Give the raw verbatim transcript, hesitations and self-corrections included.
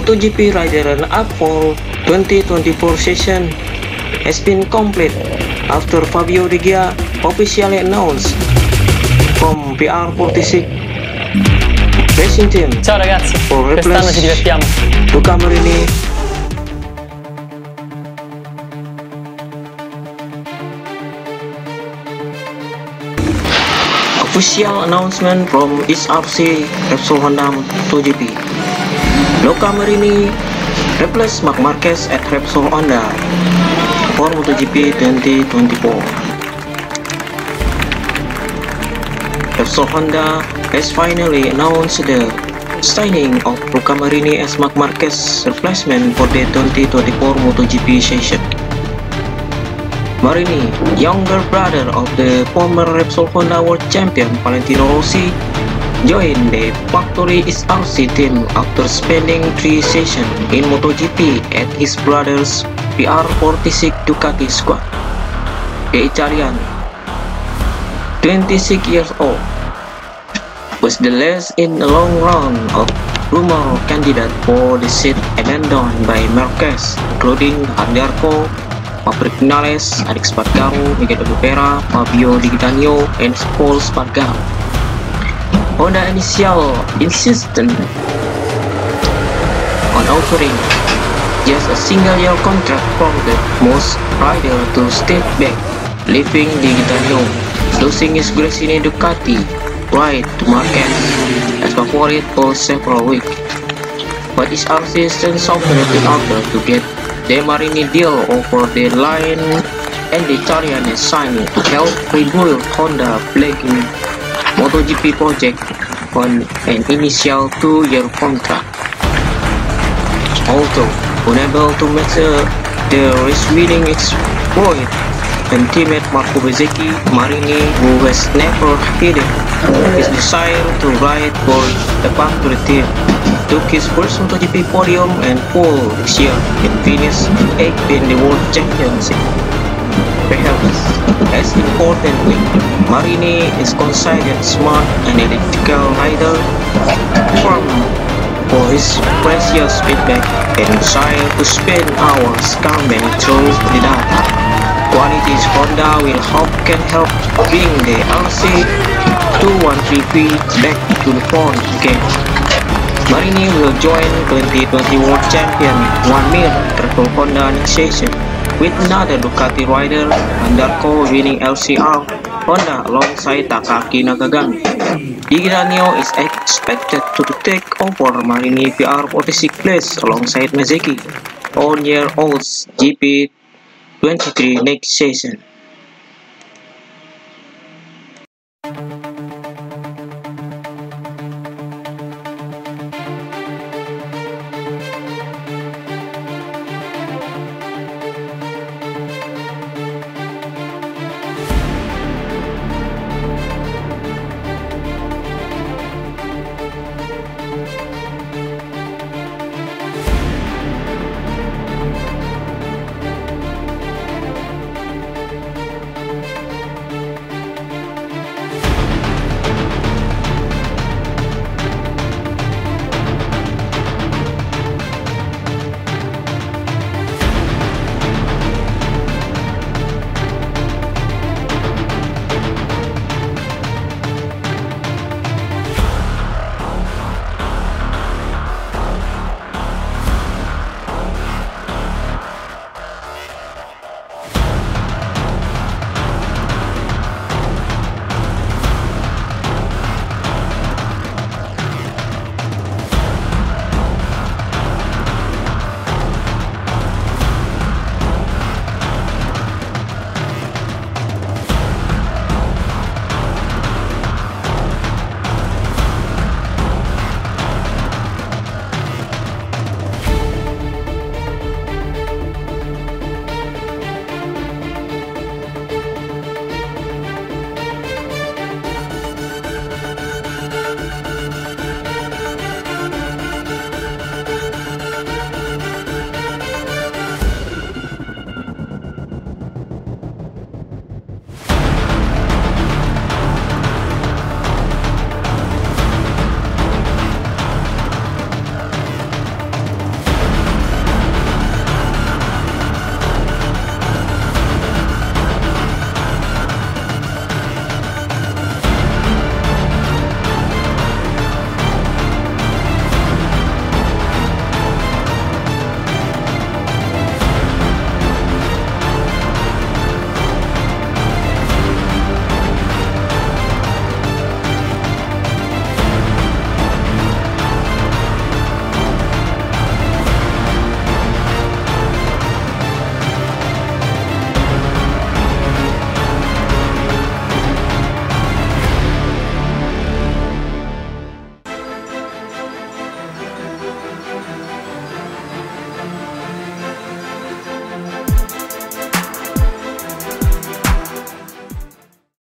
MotoGP rider run-up for twenty twenty-four session has been complete after Fabio Di Gia officially announced from P R forty-six Racing Team. Ciao ragazzi, for quest'anno ci divertiamo. Luca Marini. Official announcement from S R C Repsol Honda MotoGP. Luca Marini replaced Marc Marquez at Repsol Honda for MotoGP twenty twenty-four. Repsol Honda has finally announced the signing of Luca Marini as Marc Marquez's replacement for the twenty twenty-four MotoGP session. Marini, younger brother of the former Repsol Honda World Champion Valentino Rossi, joined the factory S R C team after spending three sessions in MotoGP at his brother's P R forty-six Ducati squad. The Italian, twenty-six years old, was the last in a long run of rumor candidates for the seat abandoned by Marquez, including Ardarco, Maverick Vinales, Alex Spargaro, Miguel Oliveira, Fabio Di Giannantonio, and Paul Spargaro. Honda initial insisted on offering just a single-year contract from the most rider to step back, leaving Di Giannantonio losing his Gresini Ducati ride to Marquez as favorite for several weeks. But S R C then softened in order to get the Marini deal over the line, and the Italian is signed to help rebuild Honda flagging MotoGP project on an initial two-year contract. Although unable to match uh, the race-winning exploit and teammate Marco Bezzecchi, Marini, who has never hidden his desire to ride for the factory team, took his first MotoGP podium and pole this year and finished eighth in the World Championship. Perhaps as importantly, Marini is considered smart and analytical rider from for his precious feedback and desire to spend hours combing through the data. Qualities Honda will hope can help bring the R C two thirteen V back to the front again. Marini will join twenty twenty World Champion Juan Mir Repsol Honda next season, with another Ducati rider, Ardarco, winning L C R Honda alongside Takaki Nakagami. Di Giannantonio is expected to take over Marini P R forty-six place alongside Bezzecchi on year old's G P twenty-three next season.